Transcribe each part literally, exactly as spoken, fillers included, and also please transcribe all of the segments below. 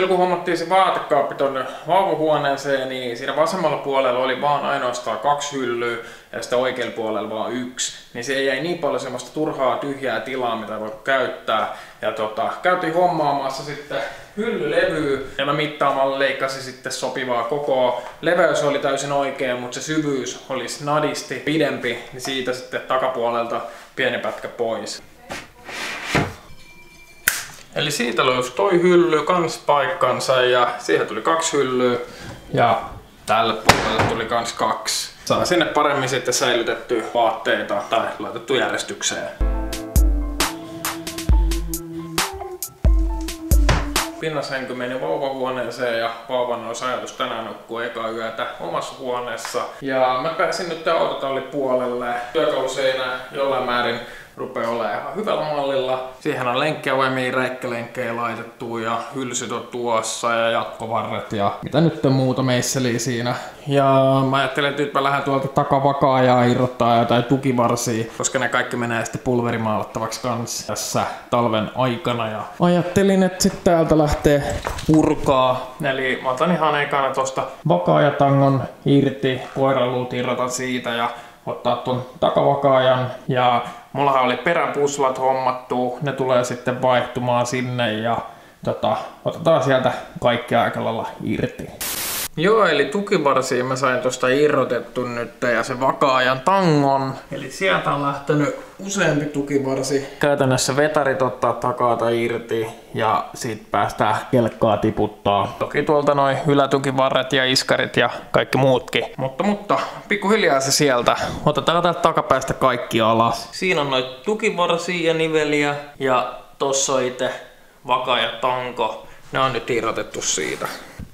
silloin kun hommattiin se vaatekaappi tonne vauvahuoneeseen, niin siinä vasemmalla puolella oli vaan ainoastaan kaksi hyllyä ja sitten oikealla puolella vaan yksi. Niin se jäi niin paljon semmoista turhaa tyhjää tilaa, mitä voi käyttää. Ja tota, käytiin hommaamassa sitten hyllylevyä ja mä mittaamalla leikkasin sitten sopivaa kokoa. Leveys oli täysin oikein, mutta se syvyys oli snadisti pidempi, niin siitä sitten takapuolelta pieni pätkä pois. Eli siitä löysi toi hylly kans paikkansa ja siihen tuli kaksi hyllyä ja tälle puolelle tuli kans kaksi. Saa sinne paremmin sitten säilytettyä vaatteita tai laitettu järjestykseen. Pinnashenky meni vauvahuoneeseen ja vauvan olisi ajatus tänään nukkua eka yötä omassa huoneessa. Ja mä pääsin nyt autotallipuolelle. Työkaluseinä jollain määrin rupeaa olemaan ihan hyvällä mallilla. Siihen on lenkkiavoimia, räikkälenkkejä laitettu ja hylsyt on tuossa ja jatkovarret ja mitä nyt muuta meisseliä siinä. Ja mä ajattelin, että nyt mä lähden tuolta takavakaajaa irrottaa jotain tukivarsia, koska ne kaikki menee sitten pulverimaalattavaksi kanssa tässä talven aikana. Ja ajattelin, että sitten täältä lähtee purkaa. Eli mä otan ihan ekana tosta vakaajatangon irti, koiraluut irrotan siitä ja ottaa tuon takavakaajan ja mullahan oli peräpuslat hommattu, ne tulee sitten vaihtumaan sinne ja tota, otetaan sieltä kaikki aika lailla irti. Joo, eli tukivarsia mä sain tuosta irrotettu nyt ja se vakaajan tangon. Eli sieltä on lähtenyt useampi tukivarsi. Käytännössä vetarit ottaa takaata irti ja sit päästään kelkkaa tiputtaa. Toki tuolta noin ylätukivarret ja iskarit ja kaikki muutkin. Mutta, mutta pikkuhiljaa se sieltä. Otetaan täältä takapäästä kaikki alas. Siinä on noita tukivarsia ja niveliä ja tossa on itse vakaaja tanko. Ne on nyt irrotettu siitä.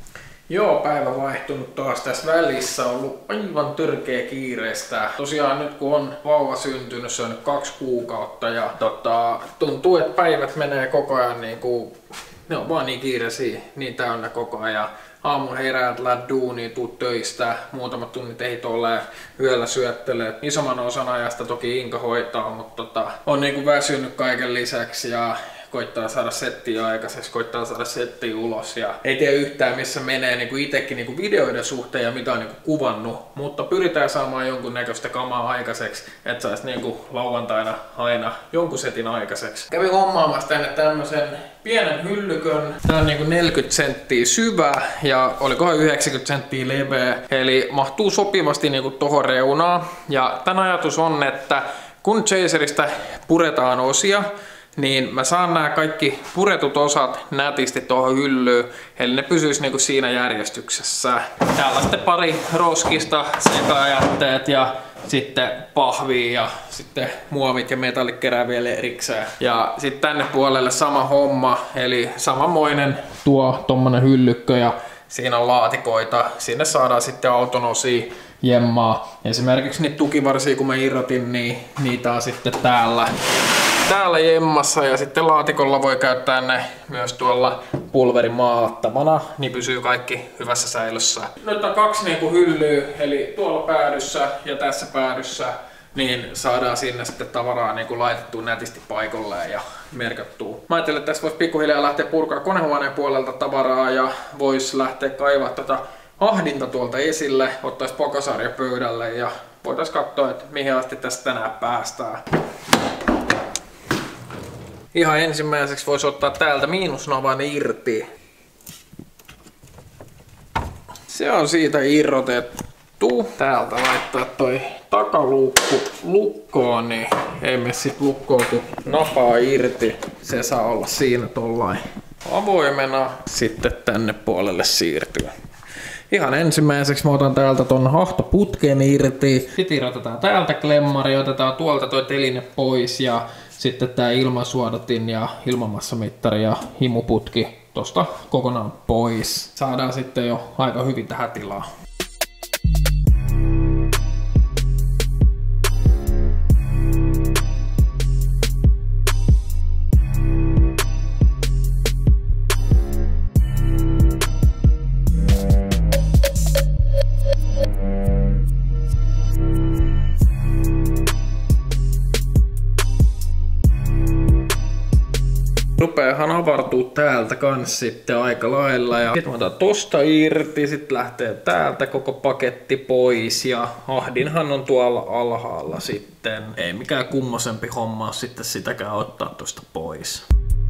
Joo, päivä vaihtunut taas tässä välissä, on ollut aivan törkeä kiireistä. Tosiaan nyt kun on vauva syntynyt, se on nyt kaksi kuukautta ja tota, tuntuu, että päivät menee koko ajan niin kuin, ne on vaan niin kiireisiä, niin täynnä koko ajan. Aamun heräät, lähdet duuniin, tuut töistä, muutamat tunnit ei tolleen, yöllä syöttelee. Isomman osan ajasta toki Inka hoitaa, mutta tota, on niinku väsynyt kaiken lisäksi ja koittaa saada settiä aikaiseksi, koittaa saada settiä ulos ja ei tiedä yhtään missä menee niinku itsekin niinku videoiden suhteen ja mitä on niinku kuvannut, mutta pyritään saamaan jonkun näköistä kamaa aikaiseksi, että saisi niinku lauantaina aina jonkun setin aikaiseksi. Kävin hommaamassa tänne tämmösen pienen hyllykön. Tää on niinku neljäkymmentä senttiä syvä ja olikohan yhdeksänkymmentä senttiä leveä, eli mahtuu sopivasti niinku tohon reunaan. Ja tän ajatus on, että kun Chaserista puretaan osia, niin mä saan nämä kaikki puretut osat nätisti tuohon hyllyyn, eli ne pysyis niinku siinä järjestyksessä. Täällä on sitten pari roskista, sekajätteet ja sitten pahvia ja sitten muovit ja metallit kerää vielä erikseen. Ja sitten tänne puolelle sama homma, eli samanmoinen tuo tommonen hyllykkö ja siinä on laatikoita. Sinne saadaan sitten auton osia jemmaa. Esimerkiksi niitä tukivarsia kun mä irrotin, niin niitä on sitten täällä. Täällä jemmassa ja sitten laatikolla voi käyttää ne myös tuolla pulverimaalattavana, niin pysyy kaikki hyvässä säilössä. Nyt on kaksi niinku hyllyä, eli tuolla päädyssä ja tässä päädyssä, niin saadaan sinne sitten tavaraa niinku laitettua nätisti paikalleen ja merkattua. Mä ajattelin, että tässä voisi pikkuhiljaa lähteä purkaa konehuoneen puolelta tavaraa ja voisi lähteä kaivaa tätä ahdinta tuolta esille, ottaisi pokasarja pöydälle ja voitaisiin katsoa, että mihin asti tästä tänään päästään. Ihan ensimmäiseksi voisi ottaa täältä miinusnavan irti. Se on siitä irrotettu. Täältä laittaa toi takaluukku lukkoon, niin ei mene sit lukkoon kun napaa irti. Se saa olla siinä tollain avoimena. Sitten tänne puolelle siirtyy. Ihan ensimmäiseksi mä otan täältä ton hahtoputken irti. Sitten irrotetaan täältä klemmari, otetaan tuolta toi teline pois ja sitten tää ilmansuodatin ja ilmanmassamittari ja himuputki tosta kokonaan pois. Saadaan sitten jo aika hyvin tähän tilaan. Rupeahan avartuu täältä kans sitten aika lailla. Ja sitten otan tosta irti, sitten lähtee täältä koko paketti pois. Ja ahdinhan on tuolla alhaalla sitten. Ei mikään kummosempi homma sitten sitäkään ottaa tosta pois.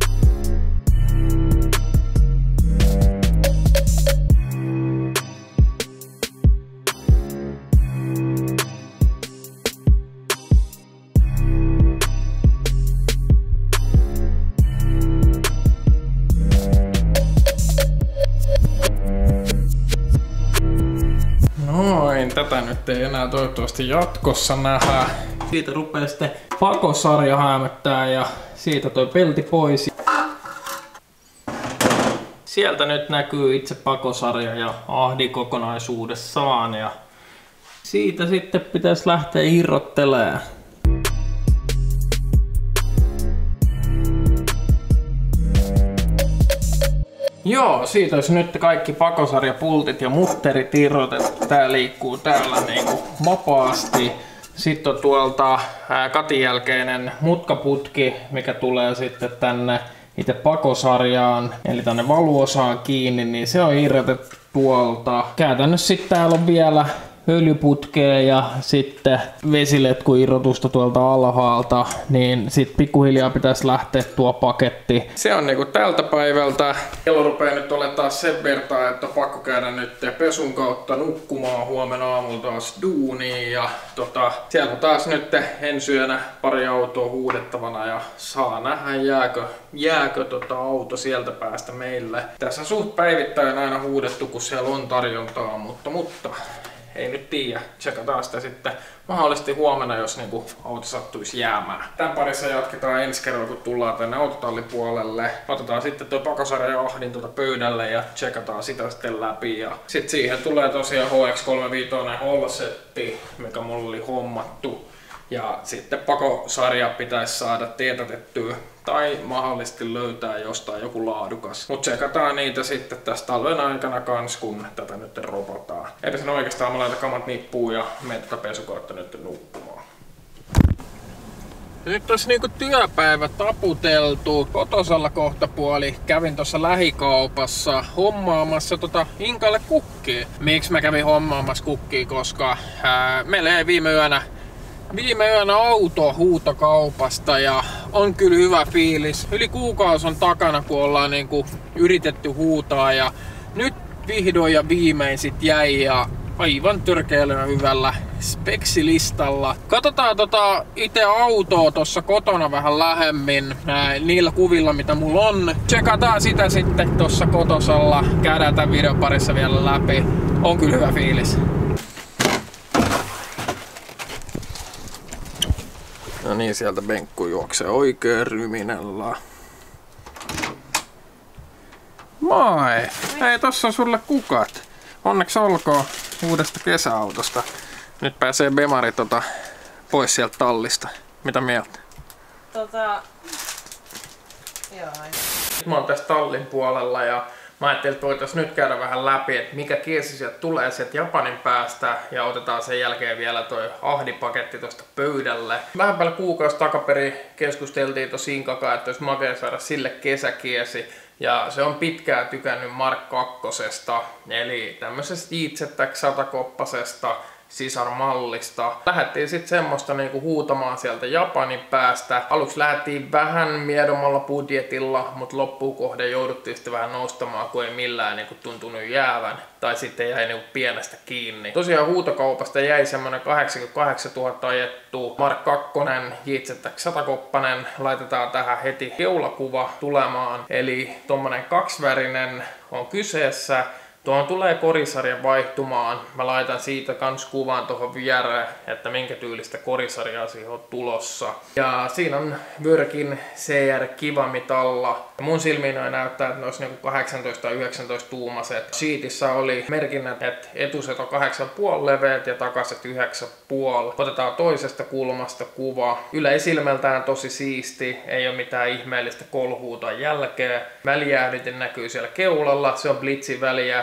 Tätä nyt ei enää toivottavasti jatkossa nähdä. Siitä rupeaa sitten pakosarja häämöttää ja siitä toi pelti pois. Sieltä nyt näkyy itse pakosarja ja ahdi kokonaisuudessaan ja siitä sitten pitäisi lähteä irrottelemaan. Joo, siitä olisi nyt kaikki pakosarjapultit ja mutterit irrotettu. Tää liikkuu täällä niinku vapaasti. Sitten on tuolta ää, katin jälkeinen mutkaputki, mikä tulee sitten tänne itse pakosarjaan, eli tänne valuosaan kiinni, niin se on irrotettu tuolta. Käytännössä sitten täällä on vielä öljyputkea ja sitten vesiletkuirrotusta tuolta alhaalta, niin sitten pikkuhiljaa pitäisi lähteä tuo paketti. Se on niinku tältä päivältä. Kello rupeaa nyt olemaan taas sen vertaa, että on pakko käydä nyt pesun kautta nukkumaan huomenna aamulla taas duuniin. Ja tota, siellä on taas nyt ensi yönä pari autoa huudettavana ja saa nähdä jääkö, jääkö tota auto sieltä päästä meille. Tässä suht päivittäin aina huudettu, kun siellä on tarjontaa, mutta mutta ei nyt tiedä. Tsekataan sitä sitten mahdollisesti huomenna, jos niinku auto sattuisi jäämään. Tän parissa jatketaan ensi kerralla, kun tullaan tänne autotallipuolelle. Otetaan sitten tuo pakosarja ja ahdin tuota pöydälle ja tsekataan sitä sitten läpi. Ja sitten siihen tulee tosiaan H X kolmekymmentäviisi Hall-setti, mikä mulla oli hommattu. Ja sitten pakosarja pitäisi saada teetätettyä tai mahdollisesti löytää jostain joku laadukas. Mut tsekataan niitä sitten tässä talven aikana kans, kun tätä nyt robotaan. Eipä sen oikeastaan mä laitan kamat nippuun ja menen tätä pesukoetta nyt nukkumaan. Nyt olisi niinku työpäivä taputeltu. Kotosalla kohtapuoli kävin tuossa lähikaupassa hommaamassa tota Inkalle kukkia. Miksi mä kävin hommaamassa kukkia? Koska ää, meillä ei viime yönä Viime yönä auto huutokaupasta ja on kyllä hyvä fiilis. Yli kuukausi on takana, kun ollaan niinku yritetty huutaa ja nyt vihdoin ja viimein sit jäi ja aivan törkeällä hyvällä speksilistalla. Katsotaan tota itse autoa tossa kotona vähän lähemmin ää, niillä kuvilla mitä mulla on. Tsekataan sitä sitten tossa kotosalla. Käydään tämän videon parissa vielä läpi. On kyllä hyvä fiilis. No niin, sieltä Benkku juoksee oikein ryminällä. Moi! Hei, tossa on sulle kukat. Onneksi olkoon uudesta kesäautosta. Nyt pääsee Bemari tota pois sieltä tallista. Mitä mieltä? Tota... Joo. Mä oon tässä tallin puolella ja mä ajattelin, että voitaisiin nyt käydä vähän läpi, että mikä kiesi sieltä tulee sieltä Japanin päästä ja otetaan sen jälkeen vielä toi ahdipaketti tosta pöydälle. Vähän päällä kuukausi takaperin keskusteltiin tossa Inkakaan, että olisi makea saada sille kesäkiesi. Ja se on pitkään tykännyt Mark kakkosesta, eli tämmöisestä Eatset satakoppasesta sisarmallista. Lähdettiin sitten semmoista niinku huutamaan sieltä Japanin päästä. Aluksi lähdettiin vähän miedommalla budjetilla, mutta loppuun kohden jouduttiin sitten vähän nostamaan, kun ei millään niinku tuntunut jäävän. Tai sitten jäi niinku pienestä kiinni. Tosiaan huutokaupasta jäi semmonen kahdeksankymmentäkahdeksantuhatta ajettu Mark kaksi Eatset satakoppanen. Laitetaan tähän heti keulakuva tulemaan. Eli tommonen kaksivärinen on kyseessä. Tuohon tulee korisarja vaihtumaan. Mä laitan siitä kans kuvan tuohon viereen, että minkä tyylistä korisarjaa siihen on tulossa. Ja siinä on Workin C R Kivamitalla. Mun silmiin noin näyttää, että ne olisi niinku kahdeksantoista tai yhdeksäntoista tuumaset. Sheetissä oli merkinnät, että etuset on kahdeksan pilkku viisi leveät ja takaiset yhdeksän pilkku viisi. Otetaan toisesta kulmasta kuva. Yleisilmeltään tosi siisti, ei ole mitään ihmeellistä kolhuuta jälkeä. Välijäähdytin näkyy siellä keulalla, se on blitzin välijäähdys.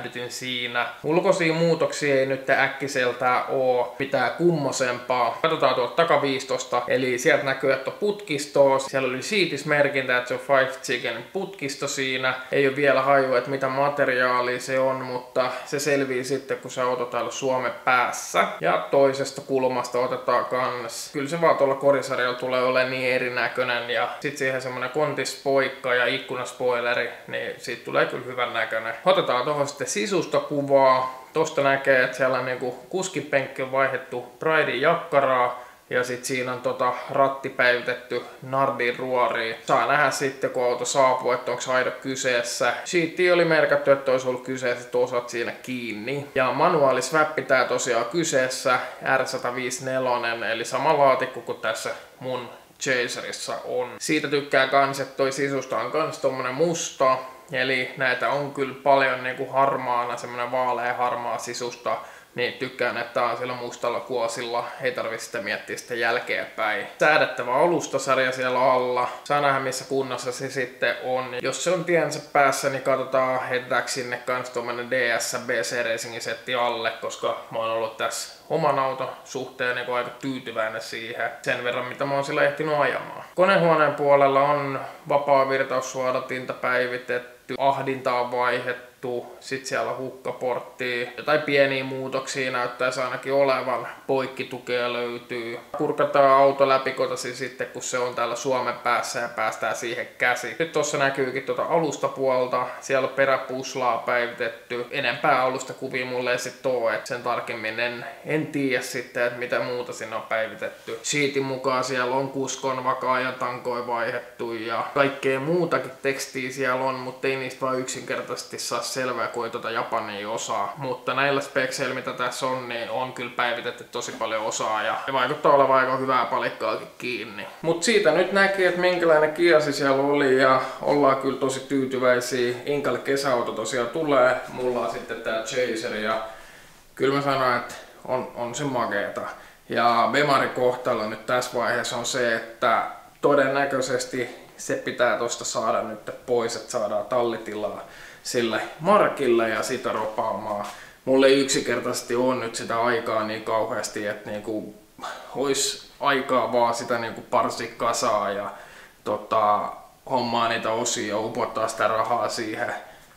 pysähdytin siinä. Ulkoisia muutoksia ei nyt äkkiseltään oo mitään kummosempaa. Katsotaan tuolta takaviistosta, eli sieltä näkyy, että on putkistoa. Siellä oli siitismerkintä, että se on Five Chicken putkisto siinä. Ei ole vielä hajua, että mitä materiaalia se on, mutta se selvii sitten, kun se auto täällä Suomen päässä. Ja toisesta kulmasta otetaan kans. Kyllä se vaan tuolla korisarjalla tulee olemaan niin erinäköinen. Ja sit siihen semmonen kontispoikka ja ikkunaspoileri, niin siitä tulee kyllä hyvän näköinen. Otetaan tuohon sitten sisustokuvaa. Tosta näkee, että siellä on niinku kuskipenkki on vaihdettu Pridein jakkaraa. Ja sit siinä on tota ratti päivitetty Nardin ruoriin. Saa nähdä sitten, kun auto saapuu, että onko aido kyseessä. Sheetiin oli merkattu, että olisi ollut kyseiset osat siinä kiinni. Ja manuaalisväppi tää tosiaan kyseessä R sata viisikymmentäneljä, eli sama laatikko kuin tässä mun Chaserissa on. Siitä tykkää kans, että toi sisusta on kans tommonen musta. Eli näitä on kyllä paljon niinku harmaana, semmonen vaalea harmaa sisusta. Niin tykkään, että tää on siellä mustalla kuosilla, ei tarvitse sitä miettiä sitä jälkeenpäin. Säädettävä alustasarja siellä alla. Saa nähdä missä kunnossa se sitten on. Jos se on tiensä päässä, niin katsotaan heitetäänkö sinne kans tommonen D S B C Racingin setti alle, koska mä oon ollut tässä oman auton suhteen niin aika tyytyväinen siihen. Sen verran mitä mä oon sillä ehtinyt ajamaan. Konehuoneen puolella on vapaa virtaussuodatinta päivitetty, ahdinta on vaihdettu. Sitten siellä on hukkaporttia. Jotain pieniä muutoksia näyttäisi ainakin olevan. Poikkitukea löytyy. Kurkataan auto läpikotaisin sitten, kun se on täällä Suomen päässä ja päästään siihen käsi. Nyt tuossa näkyykin tuota alustapuolta. Siellä on peräpuslaa päivitetty. Enempää alustakuvia mulle ei sitten ole. Et sen tarkemmin en, en tiedä sitten, että mitä muuta sinne on päivitetty. Sheetin mukaan siellä on kuskon vakaajan tankoja vaihdettu ja kaikkea muutakin tekstiä siellä on, mutta ei niistä vaan yksinkertaisesti saa selvää, kun ei tuota japania osaa. Mutta näillä spekseillä, mitä tässä on, niin on kyllä päivitetty tosi paljon osaa ja vaikuttaa olevan aika hyvää palikkaakin kiinni. Mutta siitä nyt näkee, että minkälainen kiasi siellä oli ja ollaan kyllä tosi tyytyväisiä. Inkalle kesäauto tosiaan tulee. Mulla on sitten tää Chaser ja kyllä mä sanon, että on, on se makeeta. Ja Bemarin kohtalo nyt tässä vaiheessa on se, että todennäköisesti se pitää tosta saada nyt pois, että saadaan tallitilaa sille markille ja sitä ropaamaan. Mulla ei yksinkertaisesti ole nyt sitä aikaa niin kauheasti, että niinku olisi aikaa vaan sitä niinku parsi kasaa ja tota, hommaa niitä osia ja upottaa sitä rahaa siihen.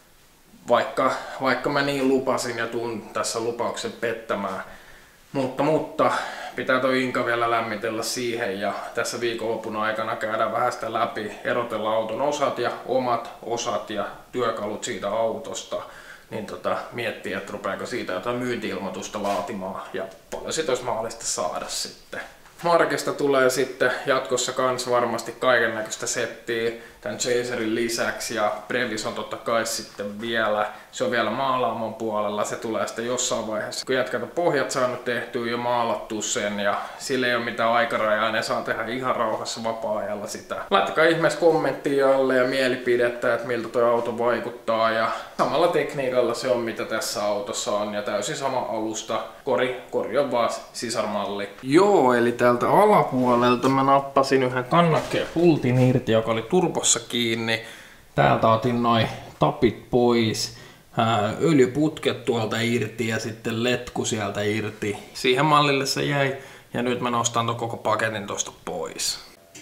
Vaikka, vaikka mä niin lupasin ja tuun tässä lupauksen pettämään. Mutta, mutta pitää toi Inka vielä lämmitellä siihen ja tässä viikonlopun aikana käydään vähän sitä läpi, erotella auton osat ja omat osat ja työkalut siitä autosta. Niin tota, miettiä, että rupeako siitä jotain myynti-ilmoitusta laatimaan ja paljon sit olisi mahdollista saada sitten. Markesta tulee sitten jatkossa kans varmasti kaikennäköistä settiä tämän Chaserin lisäksi ja Brevis on totta kai sitten vielä, se on vielä maalaamon puolella, se tulee sitten jossain vaiheessa. Kun jätkät on pohjat saanut tehtyä ja maalattua sen ja sillä ei ole mitään aikarajaa, ne saa tehdä ihan rauhassa vapaa-ajalla sitä. Laittakaa ihmeessä kommenttia alle ja mielipidettä, että miltä tuo auto vaikuttaa ja samalla tekniikalla se on mitä tässä autossa on ja täysin sama alusta. Kori, kori on vaan sisarmalli. Joo, eli täältä alapuolelta mä nappasin yhden kannakkeen pultin irti, joka oli turbossa kiinni. Täältä otin noin tapit pois. Öljyputket tuolta irti ja sitten letku sieltä irti. Siihen mallille se jäi ja nyt mä nostan ton koko paketin tosta pois.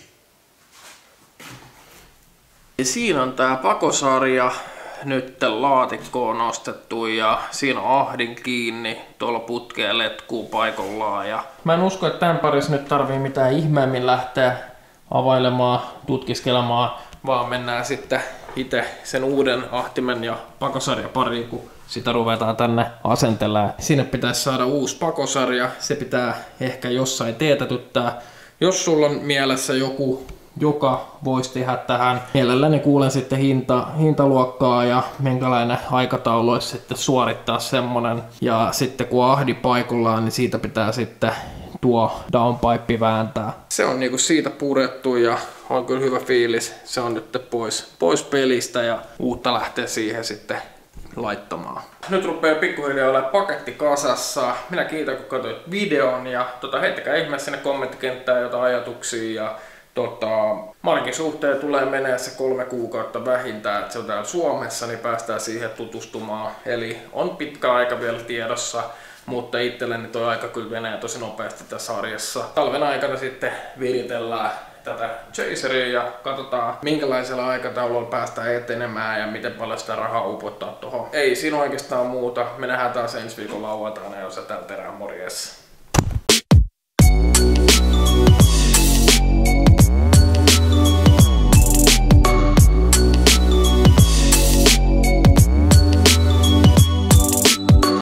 Ja siinä on tää pakosarja. Nyt laatikko on nostettu ja siinä on ahdin kiinni, tuolla putkeen letkuu paikallaan. Ja mä en usko, että tämän parissa nyt tarvii mitään ihmeemmin lähteä availemaan, tutkiskelemaan, vaan mennään sitten itse sen uuden ahtimen ja pakosarja pariin, kun sitä ruvetaan tänne asentelemaan. Sinne pitäisi saada uusi pakosarja, se pitää ehkä jossain teetätyttää. Jos sulla on mielessä joku, joka voisi tehdä tähän, mielelläni kuulen sitten hinta, hintaluokkaa ja minkälainen aikataulu olisi sitten suorittaa semmonen. Ja sitten kun ahdi paikallaan, niin siitä pitää sitten tuo downpipe vääntää. Se on niinku siitä purettu ja on kyllä hyvä fiilis. Se on nyt pois, pois pelistä ja uutta lähtee siihen sitten laittamaan. Nyt rupeaa pikkuhiljaa olemaan paketti kasassa. Minä kiitän kun katsoit videon ja tota, heittäkää ihmeessä sinne kommenttikenttään jotain ajatuksia ja Tota, Markin suhteen tulee menee se kolme kuukautta vähintään, että se on täällä Suomessa, niin päästään siihen tutustumaan. Eli on pitkä aika vielä tiedossa, mutta itselleni toi aika kyllä menee tosi nopeasti tässä sarjassa. Talven aikana sitten viritellään tätä Chaseria ja katsotaan minkälaisella aikataululla päästään etenemään ja miten paljon sitä rahaa upottaa tuohon. Ei siinä oikeastaan muuta. Me nähdään taas ensi viikon lauantaina, jos se täällä terää morjessa.